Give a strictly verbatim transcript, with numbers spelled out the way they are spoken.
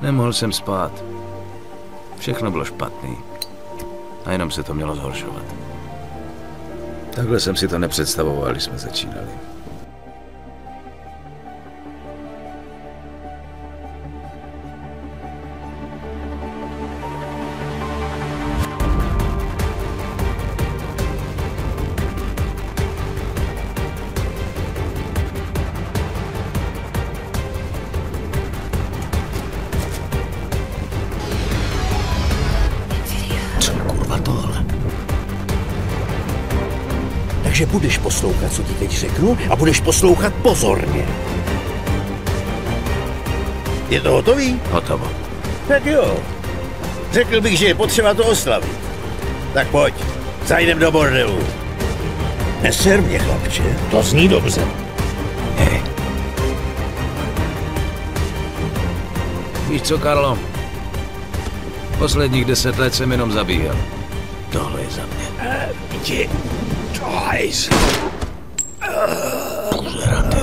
Nemohl jsem spát. Všechno bylo špatný. A jenom se to mělo zhoršovat. Takhle jsem si to nepředstavoval, když jsme začínali. Takže budeš poslouchat, co ti teď řeknu, a budeš poslouchat pozorně. Je to hotový? Hotovo. Tak jo. Řekl bych, že je potřeba to oslavit. Tak pojď, zajdem do bordelu. Neser mě, chlapče, to zní dobře. Hej. Víš co, Karlo? Posledních deset let jsem jenom zabíjel. Tohle je za mě. Jdi. Guys. Pozerám.